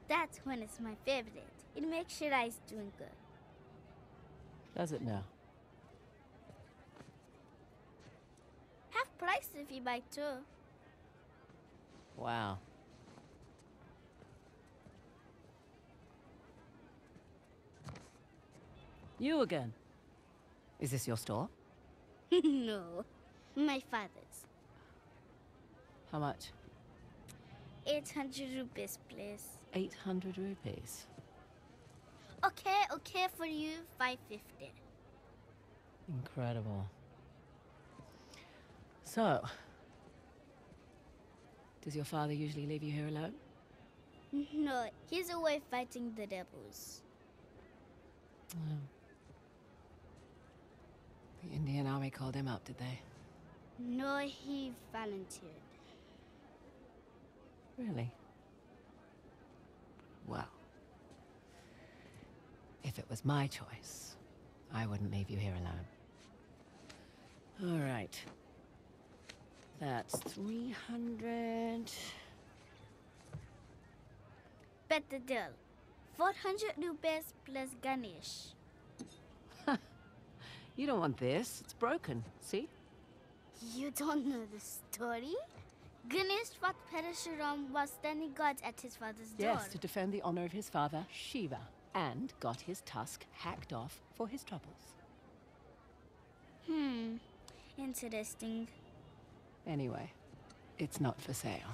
That's when it's my favorite. It makes sure I's doing good. Does it now? Half price if you buy two. Wow. You again. Is this your store? No, my father's. How much? 800 rupees, please. 800 rupees. Okay, for you, 550. Incredible. So, does your father usually leave you here alone? No, he's away fighting the rebels. Oh. The Indian army called him up, did they? No, he volunteered. Really? Well, if it was my choice, I wouldn't leave you here alone. All right. That's 300. Bet the deal. 400 rupees plus Ganesh. You don't want this. It's broken. See? You don't know the story? Ganesh fought Parashuram while standing guard at his father's door. Yes, to defend the honor of his father, Shiva, and got his tusk hacked off for his troubles. Interesting. Anyway, it's not for sale.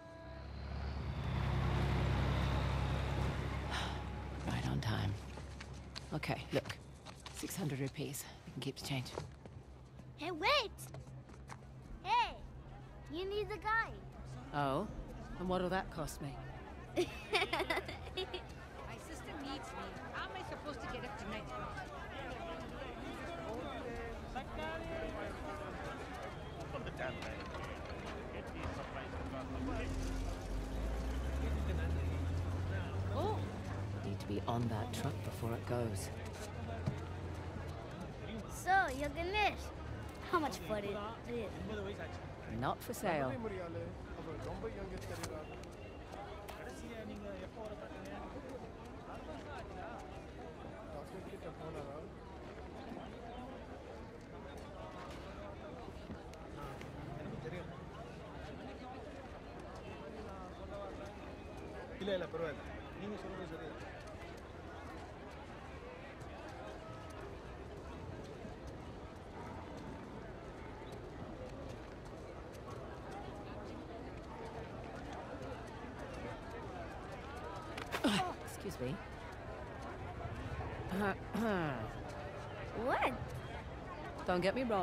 Right on time. Okay, look. 600 rupees. You can keep the change. Hey, wait! Hey, you need the guy. Oh? And what'll that cost me? My sister needs me. How am I supposed to get up tonight? Oh! Need to be on that truck before it goes. So, you're Ganesh. How much for it? Not for sale. இல்ல பரவாயில்ல நீங்க சொல்றது சரியா Excuse me. What? Don't get me wrong.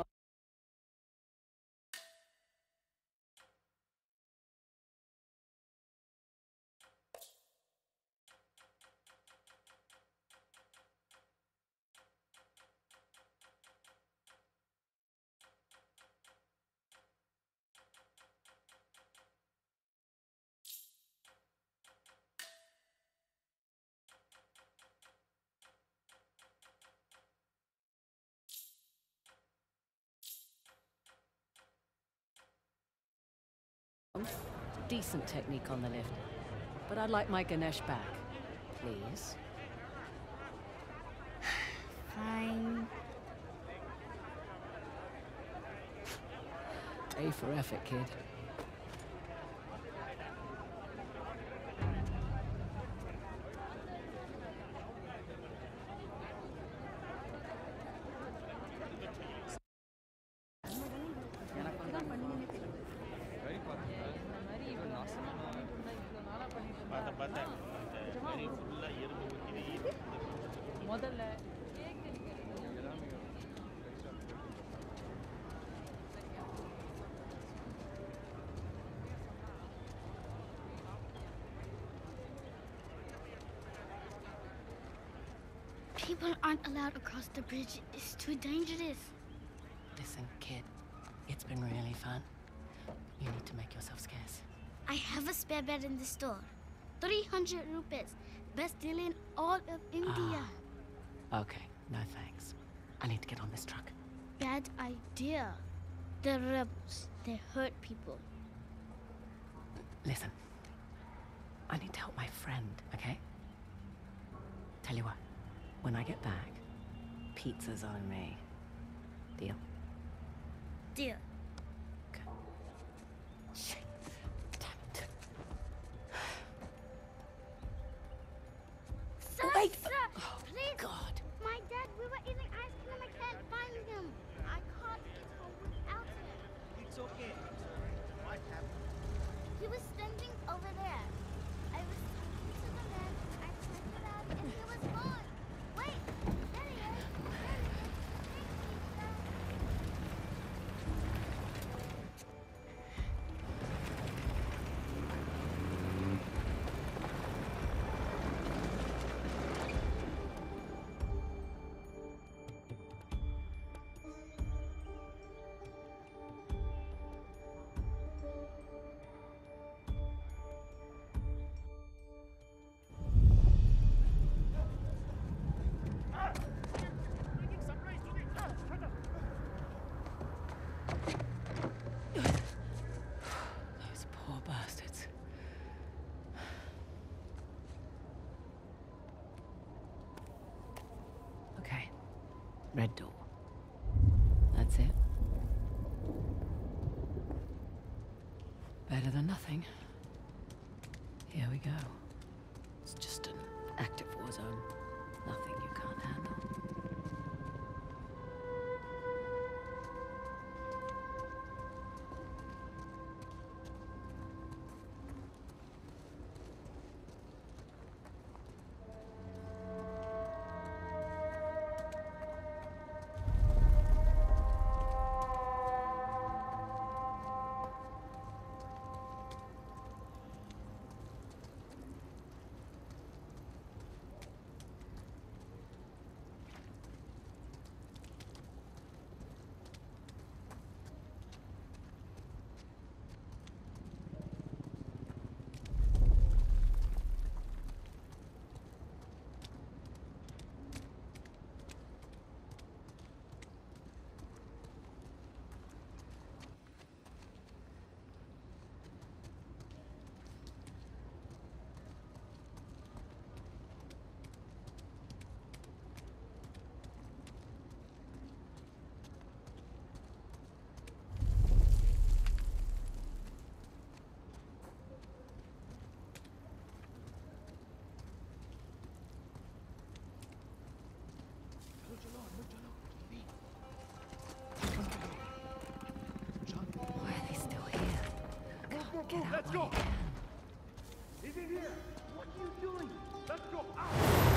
Decent technique on the lift. But I'd like my Ganesh back. Please. Fine. A for effort, kid. People aren't allowed across the bridge. It's too dangerous. Listen, kid. It's been really fun. You need to make yourself scarce. I have a spare bed in the store. 300 rupees. Best deal in all of India. Okay, no thanks. I need to get on this truck. Bad idea. They're rebels. They hurt people. Listen. I need to help my friend, okay? Tell you what, when I get back, pizza's on me. Deal? Deal. Okay. Shit. Damn it. Sir, Wait! sir, Oh, please. God. My dad, we were eating ice cream. I can't find him. I can't get home without him. It's okay. What happened? He was standing over there. I was talking to the man. I turned around and he was gone. Wait, there he is. There he is. Those poor bastards. Okay. Red door. That's it. Better than nothing. Here we go. It's just an active war zone. Nothing you can't handle. Why are they still here? Get out Let's while go. you can. He's in here! What are you doing? Let's go out!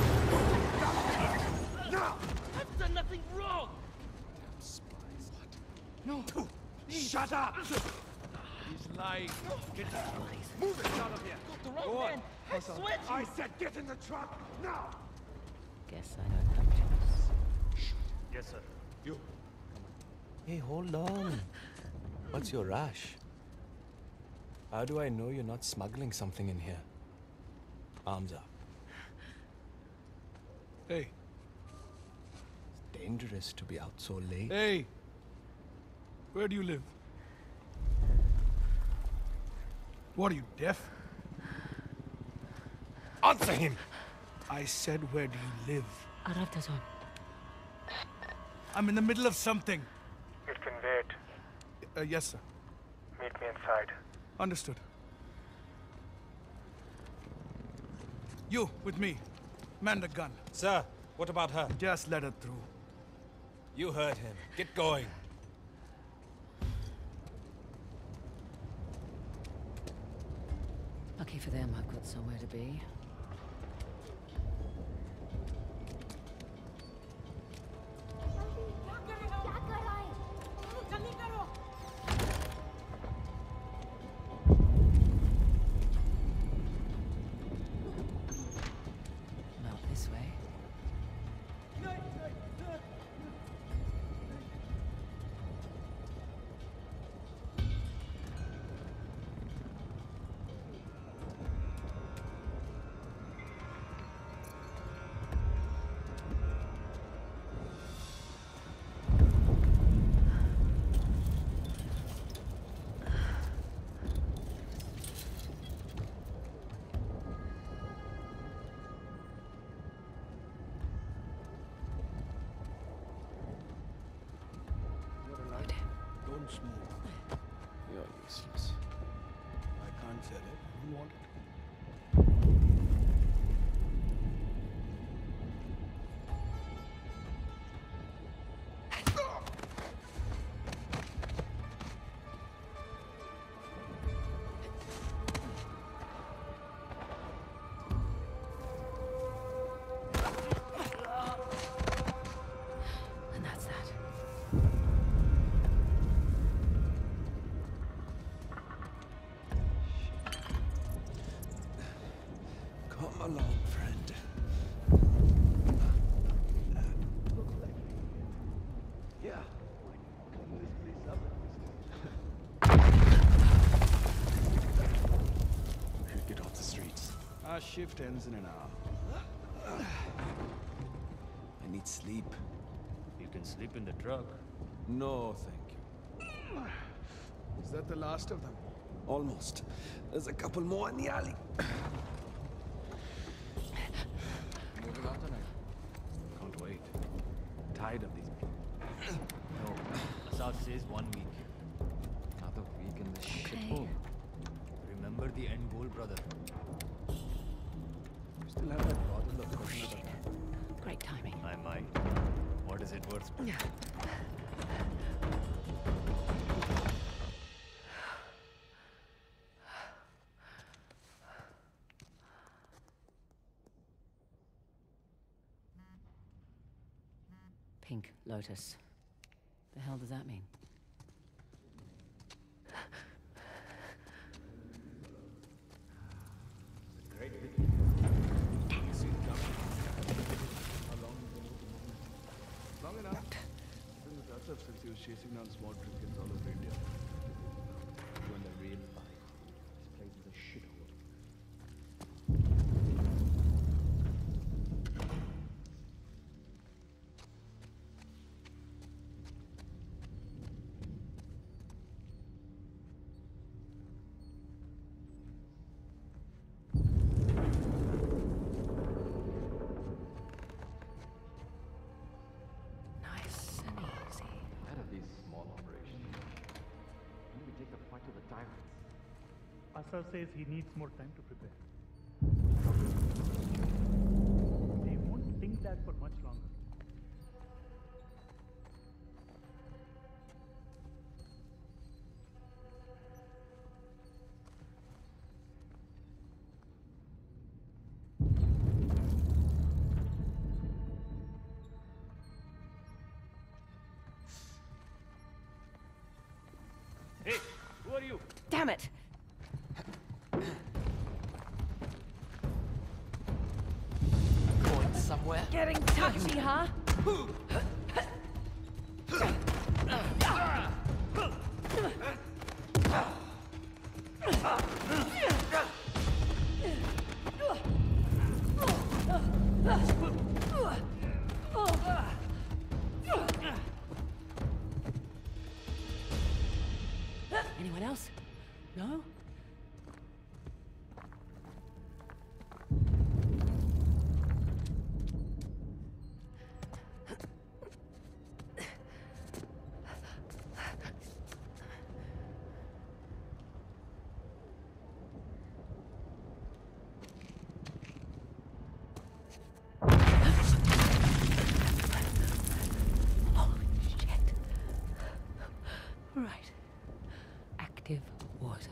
No! I've done nothing wrong! Spies. What? No! Shut up! He's lying. Get the Move it out of here! The wrong Go on. man! I swear to you! I said get in the truck! Now! Guess I don't have choice. Yes, sir. You. Hey, hold on. What's your rush? How do I know you're not smuggling something in here? Arms up. Hey, It's dangerous to be out so late. hey. Where do you live? What are you, deaf? Answer him! I said, where do you live? Aravtazon. I'm in the middle of something. It can wait. Yes, sir. Meet me inside. Understood. You, with me. Man the gun. Sir, what about her? Just let her through. You heard him. Get going. Lucky for them, I've got somewhere to be. Not this way. Come along, friend. Yeah. Clean this place up. We should get off the streets. Our shift ends in an hour. I need sleep. You can sleep in the truck. No, thank you. Is that the last of them? Almost. There's a couple more in the alley. Moving on tonight. Can't wait. Tired of these people. No, Assad says 1 week. Another week in this shithole. Remember the end goal, brother. You still have that bottle of coconut. Great timing. I might. What is it worth? Pink Lotus. The hell does that mean? Long enough. Been with Asaf since he was chasing down small trinkets all over India. When the real fight. This place is a shithole. Nice and easy. Out of these small operations, when we take the fight to the tyrants? Asaf says he needs more time to prepare. They won't think that for much longer. Hey, who are you? Damn it! Going somewhere? Getting touchy, huh? Anyone else? No? Holy shit. Right. Active war zone.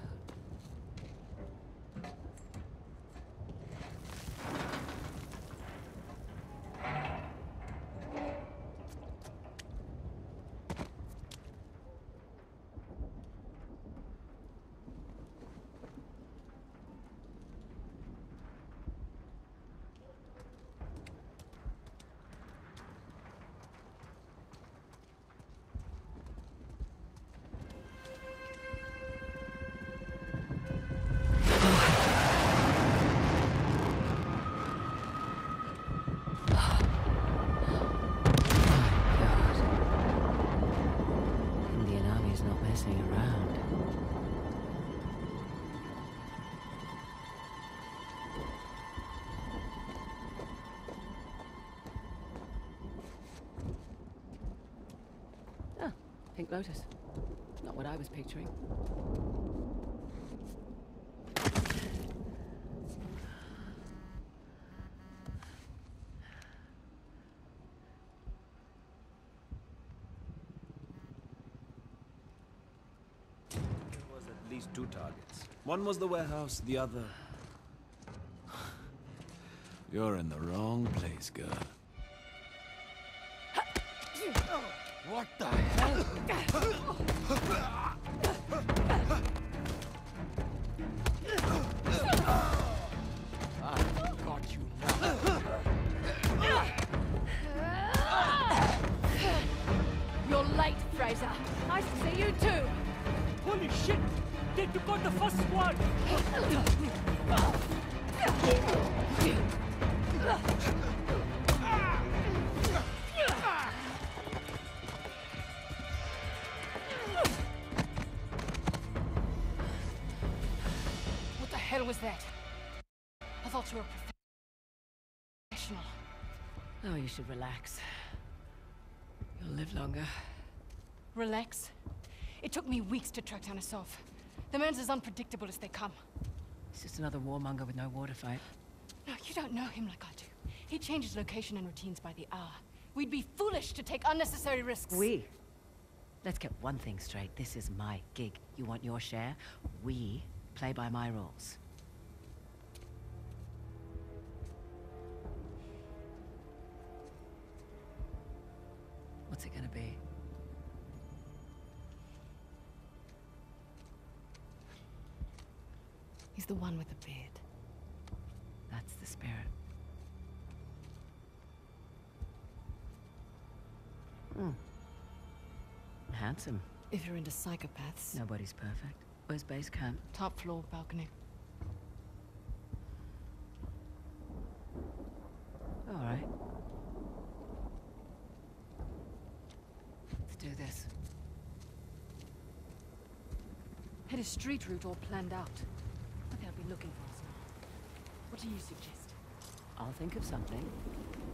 Indian Army's not messing around. Ah, Pink Lotus. Not what I was picturing. There was at least 2 targets. One was the warehouse, the other... You're in the wrong place, girl. What the hell? vet. I thought you were a professional. Oh, you should relax. You'll live longer. Relax? It took me weeks to track down Asaf. The man's as unpredictable as they come. He's just another warmonger with no war to fight. No, you don't know him like I do. He changes location and routines by the hour. We'd be foolish to take unnecessary risks. Let's get one thing straight. This is my gig. You want your share? We play by my rules. What's it gonna be? He's the one with the beard. That's the spirit. Handsome. If you're into psychopaths. Nobody's perfect. Where's base camp? Top floor, balcony. All right. Let's do this. Had a street route all planned out. But they'll be looking for us now. What do you suggest? I'll think of something.